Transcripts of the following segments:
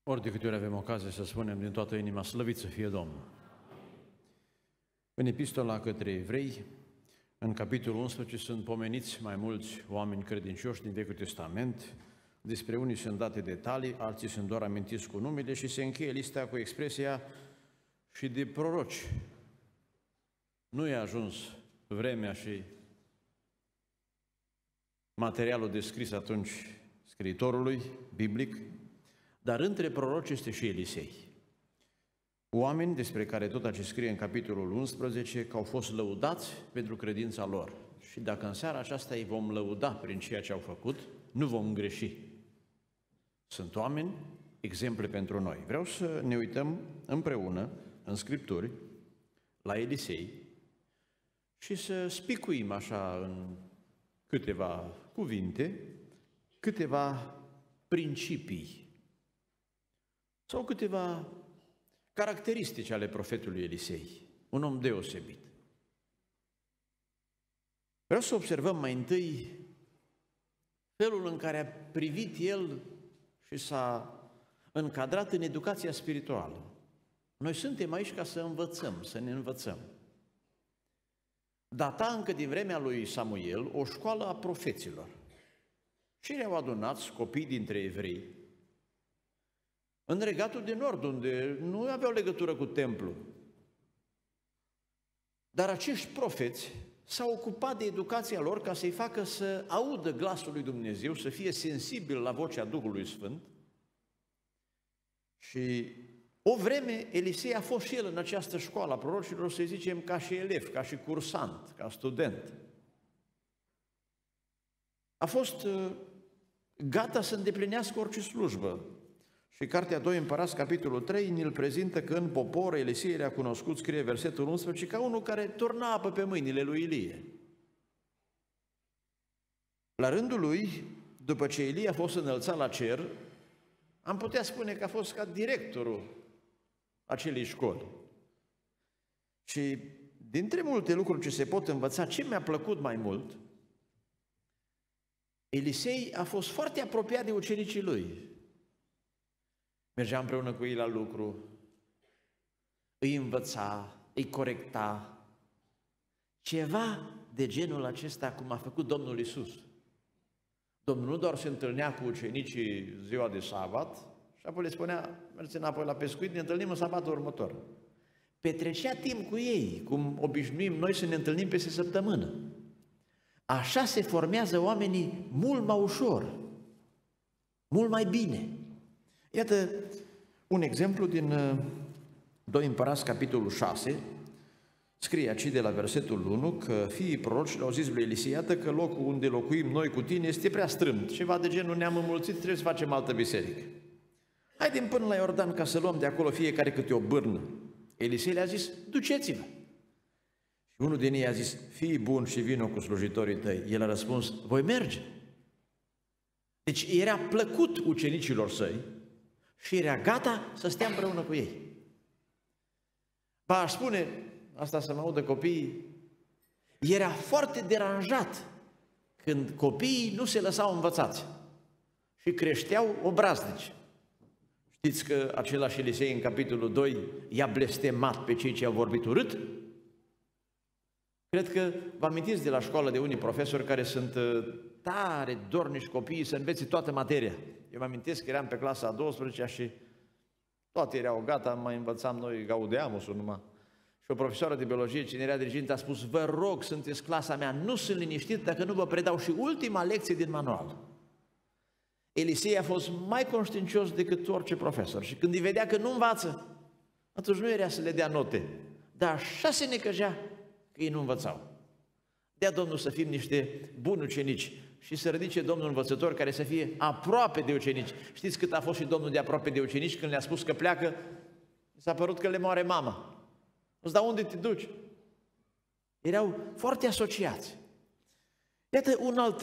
Ori de câte ori avem ocazie să spunem din toată inima, slăvit să fie Domnul. În epistola către evrei, în capitolul 11, sunt pomeniți mai mulți oameni credincioși din Vechiul Testament. Despre unii sunt date detalii, alții sunt doar amintiți cu numele și se încheie lista cu expresia și de proroci. Nu i-a ajuns vremea și materialul descris atunci scriitorului biblic, dar între proroci este și Elisei. Oameni despre care tot ce scrie în capitolul 11 că au fost lăudați pentru credința lor. Și dacă în seara aceasta îi vom lăuda prin ceea ce au făcut, nu vom greși. Sunt oameni, exemple pentru noi. Vreau să ne uităm împreună în Scripturi la Elisei și să spicuim așa în câteva cuvinte, câteva principii sau câteva caracteristici ale profetului Elisei, un om deosebit. Vreau să observăm mai întâi felul în care a privit el și s-a încadrat în educația spirituală. Noi suntem aici ca să învățăm, să ne învățăm. Data încă din vremea lui Samuel o școală a profeților. Și erau adunați copii dintre evrei în regatul de nord, unde nu aveau legătură cu templu. Dar acești profeți s-au ocupat de educația lor ca să-i facă să audă glasul lui Dumnezeu, să fie sensibil la vocea Duhului Sfânt. Și o vreme Elisei a fost și el în această școală a prorocilor, să zicem, ca și elev, ca și cursant, ca student. A fost gata să îndeplinească orice slujbă. Și Cartea 2 Împărați, capitolul 3, ne-l prezintă că în popor Elisei era cunoscut, scrie versetul 11, ca unul care turna apă pe mâinile lui Ilie. La rândul lui, după ce Ilie a fost înălțat la cer, am putea spune că a fost ca directorul acelei școli. Și dintre multe lucruri ce se pot învăța, ce mi-a plăcut mai mult, Elisei a fost foarte apropiat de ucenicii lui. Mergea împreună cu ei la lucru, îi învăța, îi corecta. Ceva de genul acesta cum a făcut Domnul Iisus. Domnul nu doar se întâlnea cu ucenicii ziua de sabat și apoi le spunea, mergeți înapoi la pescuit, ne întâlnim în sabatul următor. Petrecea timp cu ei, cum obișnuim noi să ne întâlnim peste săptămână. Așa se formează oamenii mult mai ușor, mult mai bine. Iată un exemplu din 2 Împărați, capitolul 6, scrie aici de la versetul 1 că fiii prorocilor au zis lui Elisei, iată că locul unde locuim noi cu tine este prea strâmt, ceva de genul ne-am înmulțit, trebuie să facem altă biserică. Haidem până la Iordan ca să luăm de acolo fiecare câte o bârnă. Elisei le-a zis, duceți-vă. Și unul din ei a zis, fii bun și vino cu slujitorii tăi. El a răspuns, voi merge. Deci era plăcut ucenicilor săi și era gata să stea împreună cu ei. Ba, aș spune, asta să mă audă copiii, era foarte deranjat când copiii nu se lăsau învățați și creșteau obraznici. Știți că același Elisei în capitolul 2 i-a blestemat pe cei ce au vorbit urât? Cred că vă amintiți de la școală de unii profesori care sunt tare dornici copiii să învețe toată materia. Eu mă amintesc că eram pe clasa a 12-a și toate erau gata, mai învățam noi Gaudeamusul numai. Și o profesoară de biologie, cine era dirigintă, a spus, vă rog, sunteți clasa mea, nu sunt liniștit dacă nu vă predau și ultima lecție din manual. Elisei a fost mai conștiincios decât orice profesor și când îi vedea că nu învață, atunci nu era să le dea note, dar așa se necăjea că ei nu învățau. Dea Domnul să fim niște buni ucenici și să ridice Domnul învățător care să fie aproape de ucenici. Știți cât a fost și Domnul de aproape de ucenici când le-a spus că pleacă? S-a părut că le moare mama. Dar unde te duci? Erau foarte asociați. Iată un alt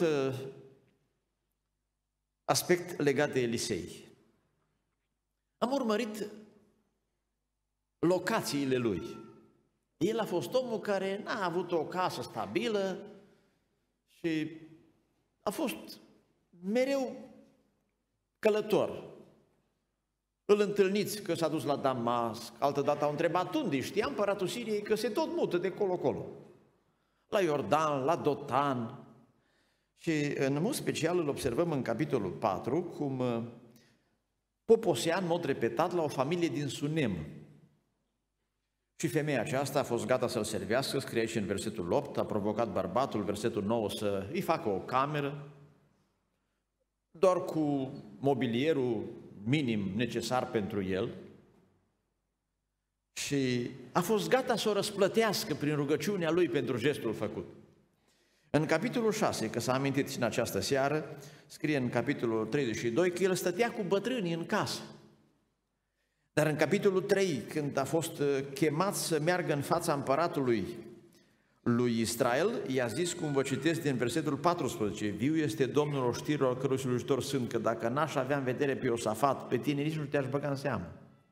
aspect legat de Elisei. Am urmărit locațiile lui. El a fost omul care n-a avut o casă stabilă și a fost mereu călător. Îl întâlniți că s-a dus la Damasc, altădată au întrebat unde, știa împăratul Siriei că se tot mută de colo-colo. La Iordan, la Dotan. Și în mod special îl observăm în capitolul 4, cum poposea în mod repetat la o familie din Sunem. Și femeia aceasta a fost gata să-l servească, scrie aici în versetul 8, a provocat bărbatul, versetul 9, să îi facă o cameră, doar cu mobilierul minim necesar pentru el, și a fost gata să o răsplătească prin rugăciunea lui pentru gestul făcut. În capitolul 6, că s-a amintit și în această seară, scrie în capitolul 32 că el stătea cu bătrânii în casă. Dar în capitolul 3, când a fost chemat să meargă în fața împăratului lui Israel, i-a zis, cum vă citesc din versetul 14, viu este Domnul oștirilor cărui slujitor sunt, că dacă n-aș avea în vedere pe Iosafat, pe tine nici nu te-aș băga în seamă.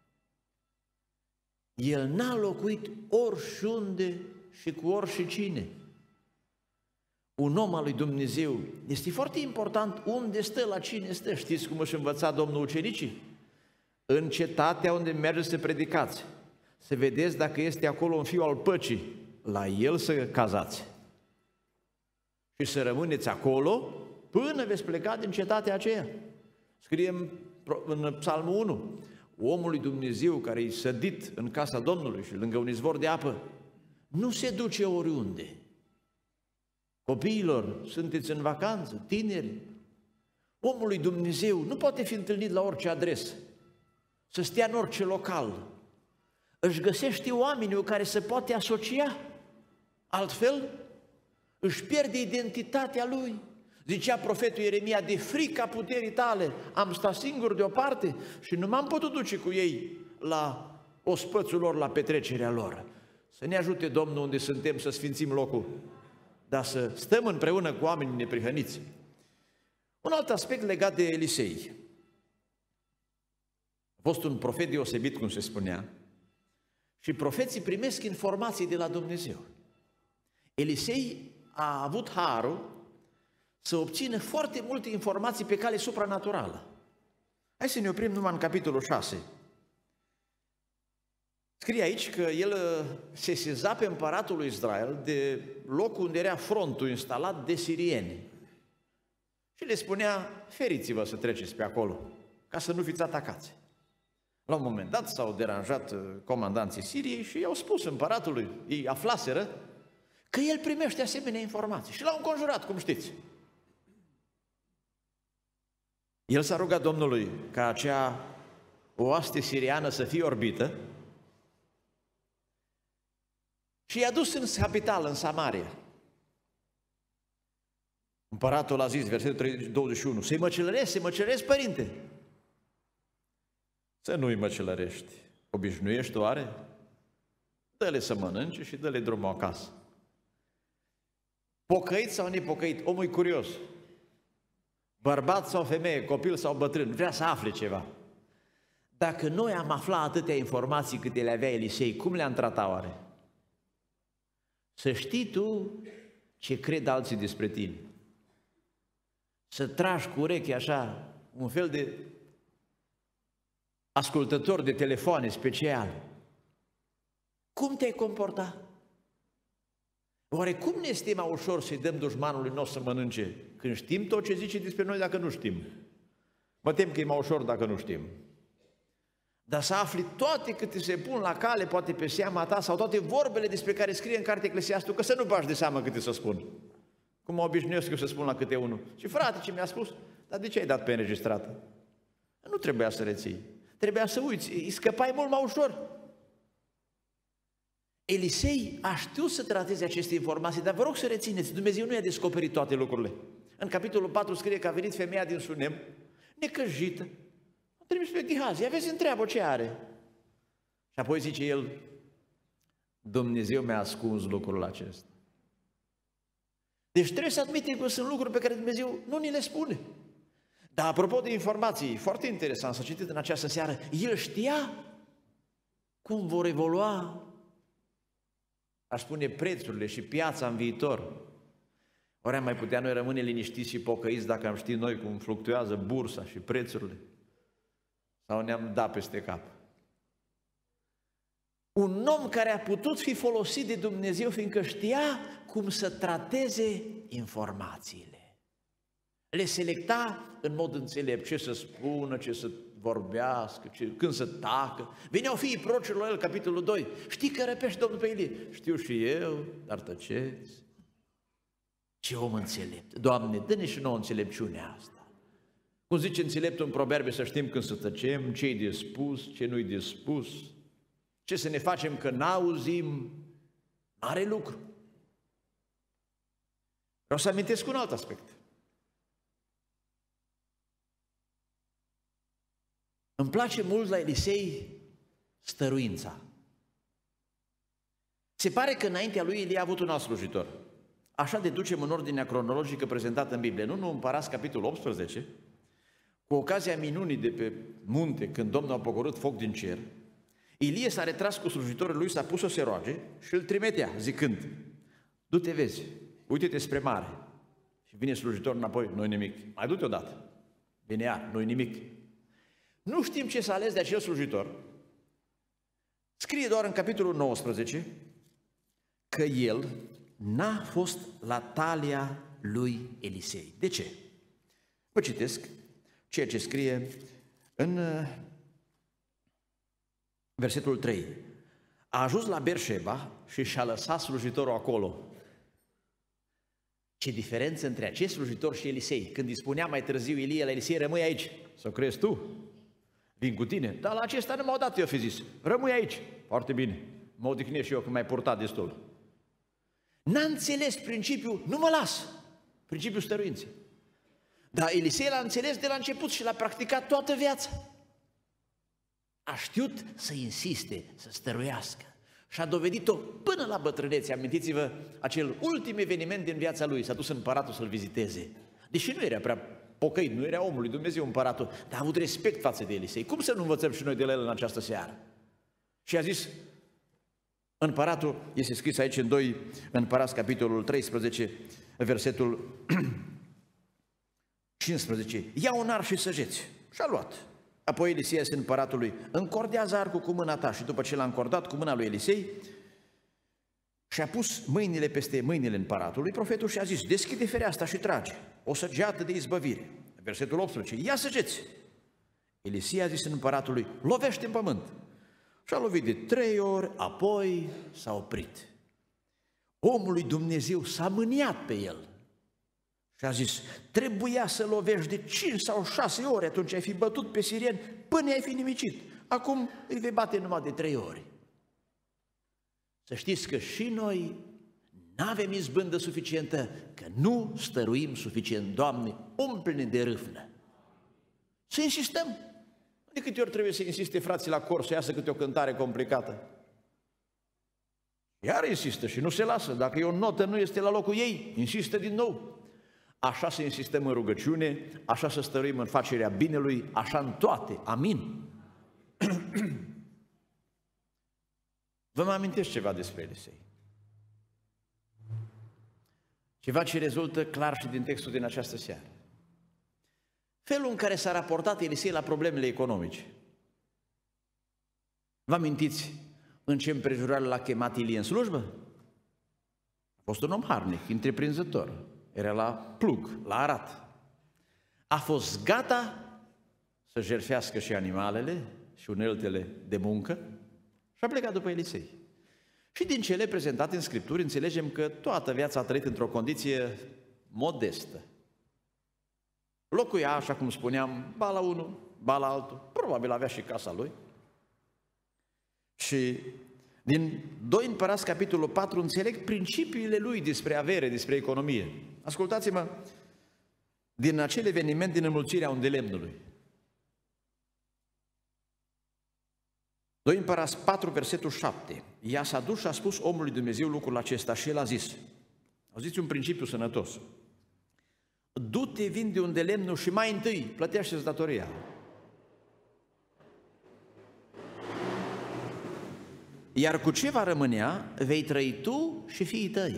El n-a locuit oriunde și cu oricine. Un om al lui Dumnezeu, este foarte important unde stă, la cine stă. Știți cum își învăța Domnul ucenicii? În cetatea unde mergeți să predicați, să vedeți dacă este acolo un fiu al păcii, la el să cazați. Și să rămâneți acolo până veți pleca din cetatea aceea. Scrie în Psalmul 1, omul lui Dumnezeu care e sădit în casa Domnului și lângă un izvor de apă, nu se duce oriunde. Copiilor, sunteți în vacanță, tineri, omul lui Dumnezeu nu poate fi întâlnit la orice adresă, să stea în orice local. Își găsește oamenii cu care se poate asocia, altfel își pierde identitatea lui. Zicea profetul Ieremia, de frica puterii tale am stat singur deoparte și nu m-am putut duce cu ei la ospățul lor, la petrecerea lor. Să ne ajute Domnul unde suntem să sfințim locul, dar să stăm împreună cu oamenii neprihăniți. Un alt aspect legat de Elisei. A fost un profet deosebit, cum se spunea, și profeții primesc informații de la Dumnezeu. Elisei a avut harul să obțină foarte multe informații pe cale supranaturală. Hai să ne oprim numai în capitolul 6. Scrie aici că el se sesiza pe împăratul lui Israel de locul unde era frontul instalat de sirieni. Și le spunea, feriți-vă să treceți pe acolo, ca să nu fiți atacați. La un moment dat s-au deranjat comandanții Siriei și i-au spus împăratului, ei aflaseră, că el primește asemenea informații și l-au înconjurat, cum știți. El s-a rugat Domnului ca acea oaste siriană să fie orbită și i-a dus în capitală, în Samaria. Împăratul a zis, versetul 21, să-i măcelărești, părinte. Să nu-i măcelărești. Obișnuiești oare? Dă-le să mănânce și dă-le drumul acasă. Pocăit sau nepocăit, omul e curios. Bărbat sau femeie, copil sau bătrân, vrea să afle ceva. Dacă noi am aflat atâtea informații câte le avea Elisei, cum le-am tratat oare? Să știi tu ce cred alții despre tine. Să tragi cu urechea așa, un fel de ascultător de telefoane special. Cum te-ai comportat? Oare cum ne este mai ușor să-i dăm dușmanului nostru să mănânce când știm tot ce zice despre noi dacă nu știm? Mă tem că e mai ușor dacă nu știm. Dar să afli toate câte se pun la cale, poate pe seama ta, sau toate vorbele despre care scrie în cartea Eclesiastul, că să nu bagi de seamă câte să spun. Cum mă obișnuiesc eu să spun la câte unul. Și frate, ce mi-a spus? Dar de ce ai dat pe înregistrată? Nu trebuia să reții. Trebuia să uiți. Îi scăpai mult mai ușor. Elisei a știut să trateze aceste informații, dar vă rog să rețineți, Dumnezeu nu i-a descoperit toate lucrurile. În capitolul 4 scrie că a venit femeia din Sunem, necăjită, a trimis pe Gehazi, aveți întreabă ce are. Și apoi zice el, Dumnezeu mi-a ascuns lucrul acesta. Deci trebuie să admitem că sunt lucruri pe care Dumnezeu nu ni le spune. Dar apropo de informații, foarte interesant, s-a citit în această seară, el știa cum vor evolua, aș spune, prețurile și piața în viitor. Ori am mai putea noi rămâne liniștiți și pocăiți dacă am ști noi cum fluctuează bursa și prețurile? sau ne-am dat peste cap. Un om care a putut fi folosit de Dumnezeu fiindcă știa cum să trateze informațiile. Le selecta în mod înțelept ce să spună, ce să vorbească, când să tacă. Veneau fiii prorocilor la el, capitolul 2. Știi că răpești Domnul pe Ilie? Știu și eu, dar tăceți. Ce om înțelept! Doamne, dă-ne și nouă înțelepciunea asta. Cum zice înțeleptul în Proverbe, să știm când să tăcem, ce-i de spus, ce nu-i de spus, ce să ne facem că n-auzim, mare lucru. Vreau să amintesc un alt aspect. Îmi place mult la Elisei stăruința. Se pare că înaintea lui Ilie a avut un alt slujitor. Așa deducem în ordinea cronologică prezentată în Biblie. Nu Împărați, capitolul 18, cu ocazia minunii de pe munte, când Domnul a pogorât foc din cer, Ilie s-a retras cu slujitorul lui, s-a pus să se roage și îl trimitea, zicând: du-te, vezi, uite-te spre mare. Și vine slujitorul înapoi: nu-i nimic. Mai du-te odată. Vine iar: nu-i nimic. Nu știm ce s-a ales de acel slujitor. Scrie doar în capitolul 19 că el n-a fost la talia lui Elisei. De ce? Vă citesc ceea ce scrie în versetul 3. A ajuns la Berșeba și și-a lăsat slujitorul acolo. Ce diferență între acest slujitor și Elisei. Când îi spunea mai târziu Ilie la Elisei: rămâi aici. Să crezi tu? Vin cu tine. Dar la acesta nu m-au dat, eu fi zis: rămâi aici. Foarte bine. Mă odihnesc și eu că m-ai purtat destul. N-a înțeles principiul, nu mă las. Principiul stăruinței. Dar Elisei l-a înțeles de la început și l-a practicat toată viața. A știut să insiste, să stăruiască. Și a dovedit-o până la bătrânețe. Amintiți-vă acel ultim eveniment din viața lui. S-a dus împăratul să-l viziteze. Deși nu era prea pocăit, nu era omul lui Dumnezeu împăratul, dar a avut respect față de Elisei. Cum să nu învățăm și noi de la el în această seară? Și a zis împăratul, este scris aici în 2 Împărați, capitolul 13, versetul 15. Ia un ar și săgeți. Și-a luat. Apoi Elisei a zis împăratului: încordează arcul cu mâna ta. Și după ce l-a încordat cu mâna lui Elisei, și-a pus mâinile peste mâinile împăratului, profetul și-a zis: deschide fereastra și trage o săgeată de izbăvire. Versetul 18. Ia săgeți. Elisei a zis împăratului: lovește în pământ. Și-a lovit de 3 ori, apoi s-a oprit. Omul lui Dumnezeu s-a mâniat pe el și a zis: trebuia să lovești de 5 sau 6 ori, atunci ai fi bătut pe sirieni până ai fi nimicit. Acum îi vei bate numai de 3 ori. Să știți că și noi n-avem izbândă suficientă, că nu stăruim suficient. Doamne, umple-ne de râvnă. Să insistăm. De câte ori trebuie să insiste frații la cor să iasă câte o cântare complicată? Iar insistă și nu se lasă. Dacă e o notă nu este la locul ei, insistă din nou. Așa să insistăm în rugăciune, așa să stăruim în facerea binelui, așa în toate. Amin. Vă mai amintesc ceva despre Elisei. Ceva ce rezultă clar și din textul din această seară. Felul în care s-a raportat Elisei la problemele economice. Vă amintiți în ce împrejurare l-a chemat Ilie în slujbă? A fost un om harnic, întreprinzător. Era la plug, la arat. A fost gata să jertfească și animalele și uneltele de muncă și a plecat după Elisei. Și din cele prezentate în Scripturi înțelegem că toată viața a trăit într-o condiție modestă. Locuia, așa cum spuneam, ba la unul, ba la altul, probabil avea și casa lui. Și din 2 Împărați, capitolul 4, înțeleg principiile lui despre avere, despre economie. Ascultați-mă din acel eveniment din înmulțirea undelemnului. 2 Împărați 4, versetul 7. Ea s-a dus și a spus omului Dumnezeu lucrul acesta și el a zis, auziți un principiu sănătos: du-te, vinde un de lemnul și mai întâi plătește-ți datoria. Iar cu ce va rămânea, vei trăi tu și fiii tăi.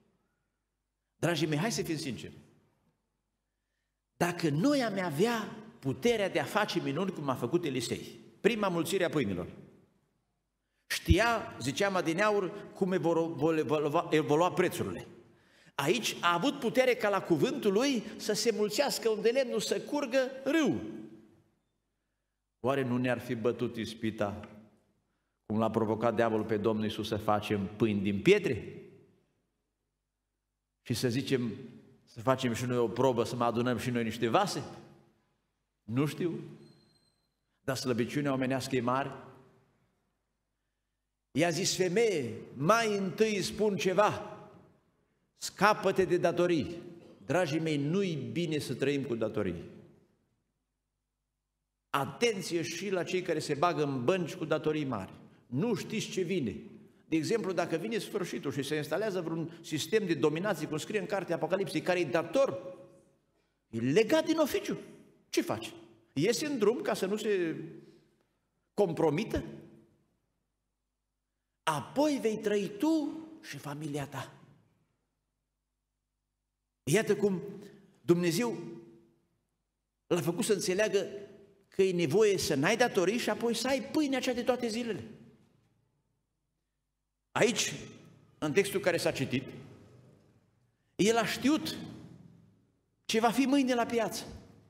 Dragii mei, hai să fim sinceri. Dacă noi am avea puterea de a face minuni cum a făcut Elisei. Prima mulțire a pâinilor. Știa, ziceam adineauri, cum evolua prețurile. Aici a avut putere ca la cuvântul lui să se mulțească unde lemnul să curgă râu. Oare nu ne-ar fi bătut ispita cum l-a provocat diavolul pe Domnul Iisus să facem pâini din pietre? Și să zicem, să facem și noi o probă, să mai adunăm și noi niște vase? Nu știu, dar slăbiciunea omenească e mare. I-a zis: femeie, mai întâi spun ceva, scapă-te de datorii. Dragii mei, nu-i bine să trăim cu datorii. Atenție și la cei care se bagă în bănci cu datorii mari. Nu știți ce vine. De exemplu, dacă vine sfârșitul și se instalează vreun sistem de dominație, cum scrie în cartea Apocalipsei, care e dator, e legat din oficiu. Ce faci? Iese în drum ca să nu se compromită? Apoi vei trăi tu și familia ta. Iată cum Dumnezeu l-a făcut să înțeleagă că e nevoie să n-ai datorii și apoi să ai pâinea cea de toate zilele. Aici, în textul care s-a citit, el a știut ce va fi mâine la piață.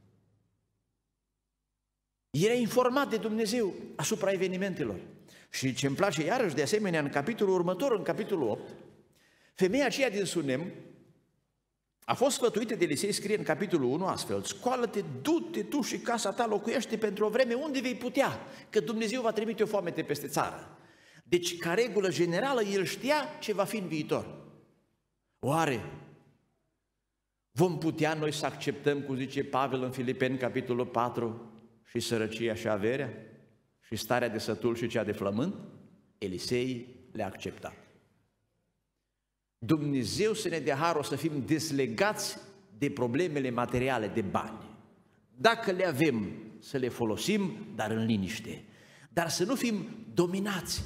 Era informat de Dumnezeu asupra evenimentelor. Și ce îmi place iarăși de asemenea în capitolul următor, în capitolul 8, femeia aceea din Sunem a fost sfătuită de Elisei, scrie în capitolul 1 astfel: scoală-te, du-te tu și casa ta, locuiește pentru o vreme unde vei putea, că Dumnezeu va trimite o foamete peste țară. Deci, ca regulă generală, el știa ce va fi în viitor. Oare vom putea noi să acceptăm, cum zice Pavel în Filipeni, capitolul 4, și sărăcia și averea, și starea de sătul și cea de flământ? Elisei le-a acceptat. Dumnezeu să ne dea harul să fim deslegați de problemele materiale, de bani. Dacă le avem, să le folosim, dar în liniște. Dar să nu fim dominați.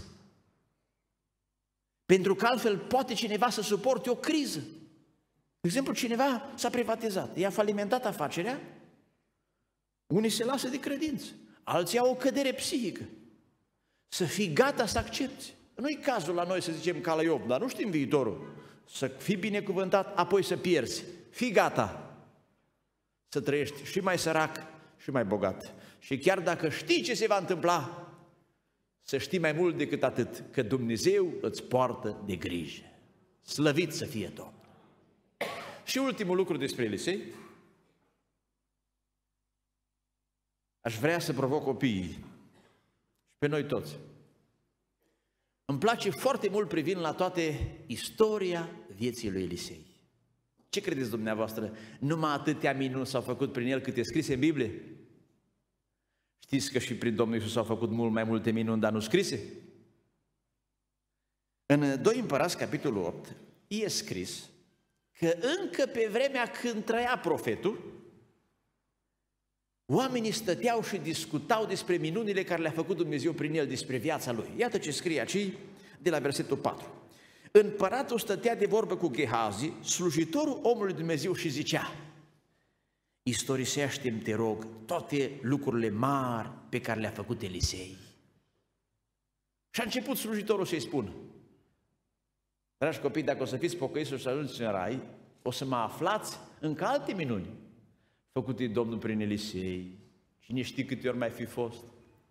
Pentru că altfel poate cineva să suporte o criză. De exemplu, cineva s-a privatizat, i-a falimentat afacerea, unii se lasă de credință, alții au o cădere psihică. Să fii gata să accepti. Nu-i cazul la noi să zicem ca la Iov, dar nu știm viitorul. Să fii binecuvântat, apoi să pierzi. Fii gata să trăiești și mai sărac și mai bogat. Și chiar dacă știi ce se va întâmpla, să știi mai mult decât atât, că Dumnezeu îți poartă de grijă. Slăvit să fie Domnul! Și ultimul lucru despre Elisei, aș vrea să provoc copiii și pe noi toți. Îmi place foarte mult privind la toate istoria vieții lui Elisei. Ce credeți dumneavoastră? Numai atâtea minuni s-au făcut prin el cât e scrise în Biblie? Știți că și prin Domnul Iisus s-au făcut mult mai multe minuni, dar nu scrise? În 2 Împărați, capitolul 8, e scris că încă pe vremea când trăia profetul, oamenii stăteau și discutau despre minunile care le-a făcut Dumnezeu prin el, despre viața lui. Iată ce scrie aici, de la versetul 4. Împăratul stătea de vorbă cu Gehazi, slujitorul omului Dumnezeu, și zicea: istorisește-mi, te rog, toate lucrurile mari pe care le-a făcut Elisei. Și a început slujitorul să-i spună: dragi copii, dacă o să fiți pocăiți și să ajungeți în rai, o să mă aflați încă alte minuni făcute Domnul prin Elisei. Cine știe câte ori mai fi fost.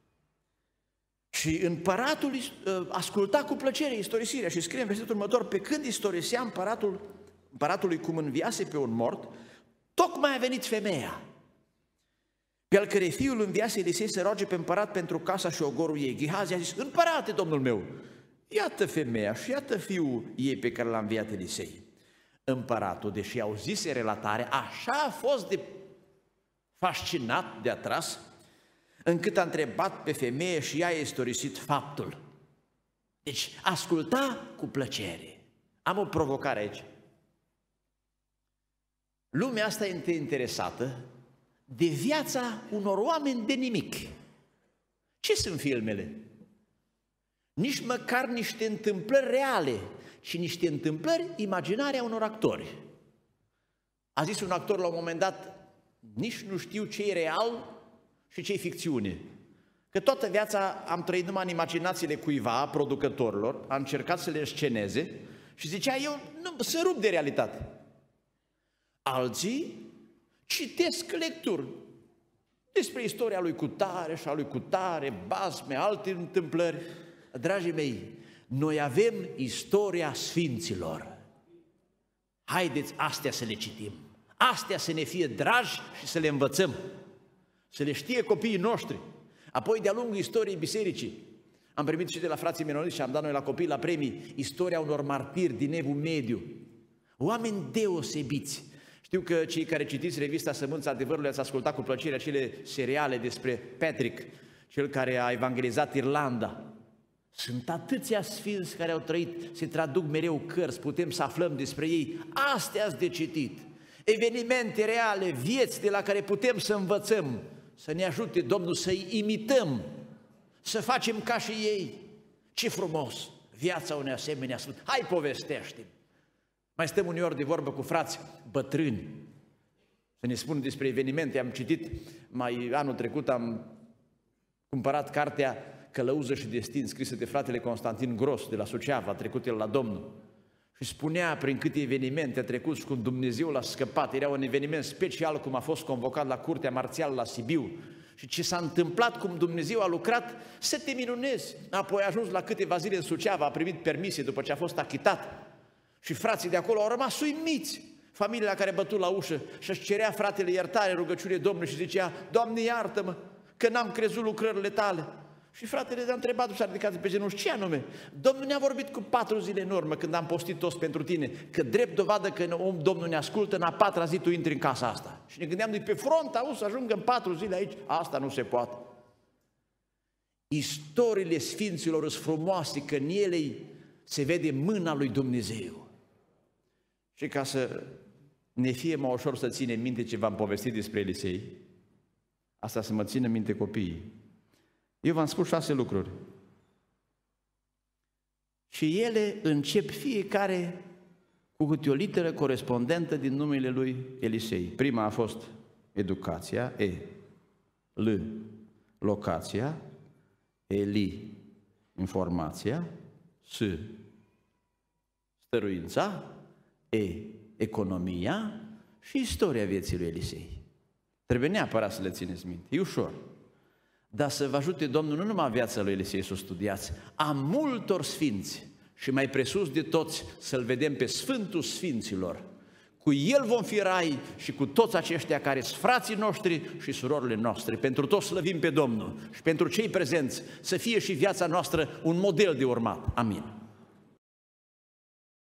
Și împăratul asculta cu plăcere istorisirea și scrie în versetul următor: pe când istorisea împăratului cum înviase pe un mort, tocmai a venit femeia, pe al cărei fiul înviase Elisei să roage pe împărat pentru casa și ogorul ei. Gehazi a zis: împărate, domnul meu, iată femeia și iată fiul ei pe care l-a înviat Elisei. Împăratul, deși auzise relatarea, așa a fost de fascinat, de atras, încât a întrebat pe femeie și ea a istorisit faptul. Deci asculta cu plăcere. Am o provocare aici. Lumea asta este interesată de viața unor oameni de nimic. Ce sunt filmele? Nici măcar niște întâmplări reale, ci niște întâmplări imaginare a unor actori. A zis un actor la un moment dat: nici nu știu ce e real și ce-i ficțiune. Că toată viața am trăit numai în imaginațiile cuiva, producătorilor, am încercat să le sceneze și zicea, eu nu, se rup de realitate. Alții citesc lecturi despre istoria lui cutare și a lui cutare, basme, alte întâmplări. Dragii mei, noi avem istoria sfinților. Haideți astea să le citim, astea să ne fie dragi și să le învățăm, să le știe copiii noștri. Apoi, de-a lungul istoriei bisericii, am primit și de la frații menoniți și am dat noi la copii la premii istoria unor martiri din Evul Mediu, oameni deosebiți. Știu că cei care citiți revista Sămânța Adevărului ați ascultat cu plăcere acele seriale despre Patrick, cel care a evangelizat Irlanda. Sunt atâția sfinți care au trăit, se traduc mereu cărți, putem să aflăm despre ei. Astea-s de citit, evenimente reale, vieți de la care putem să învățăm, să ne ajute Domnul să-i imităm, să facem ca și ei. Ce frumos viața unei asemenea sfânt. Hai, povestește-mi. Mai stăm uneori de vorbă cu frați bătrâni, să ne spună despre evenimente. Am citit, mai anul trecut am cumpărat cartea Călăuză și destin, scrisă de fratele Constantin Gros de la Suceava, a trecut el la Domnul. Și spunea prin câte evenimente a trecut și cum Dumnezeu l-a scăpat. Era un eveniment special, cum a fost convocat la Curtea Marțială la Sibiu. Și ce s-a întâmplat, cum Dumnezeu a lucrat, să te minunezi. Apoi a ajuns la câteva zile în Suceava, a primit permisie după ce a fost achitat. Și frații de acolo au rămas uimiți. Familia care bătu la ușă și-și cerea fratele iertare, rugăciune Domnului și zicea, Doamne, iartă-mă, că n-am crezut lucrările tale. Și fratele a întrebat, și-a ridicat pe genunchi, ce anume? Domnul ne-a vorbit cu 4 zile în urmă, când am postit toți pentru tine, că drept dovadă că Domnul ne ascultă, în a 4-a zi tu intri în casa asta. Și ne gândeam, pe front, auzi, să ajungă în 4 zile aici, asta nu se poate. Istoriile sfinților sunt frumoase, că în ele se vede mâna lui Dumnezeu. Și ca să ne fie mai ușor să ținem minte ce v-am povestit despre Elisei, asta să mă țină minte copiii, eu v-am spus 6 lucruri. Și ele încep fiecare cu câte o literă corespondentă din numele lui Elisei. Prima a fost educația, E, L, locația, Eli, informația, S, stăruința, E, economia și istoria vieții lui Elisei. Trebuie neapărat să le țineți minte, e ușor. Dar să vă ajute Domnul nu numai viața lui Elisei să o studiați, a multor sfinți și mai presus de toți să-L vedem pe Sfântul Sfinților. Cu El vom fi rai și cu toți aceștia care sunt frații noștri și surorile noastre. Pentru toți slăvim pe Domnul și pentru cei prezenți să fie și viața noastră un model de urmat. Amin.